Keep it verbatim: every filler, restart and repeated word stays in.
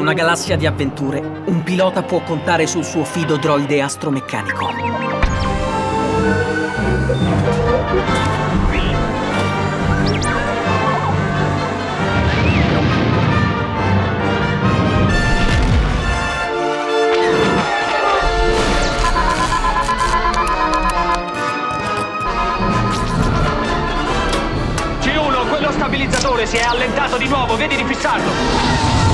una galassia di avventure, un pilota può contare sul suo fido droide astromeccanico. C uno, quello stabilizzatore si è allentato di nuovo, vedi di fissarlo.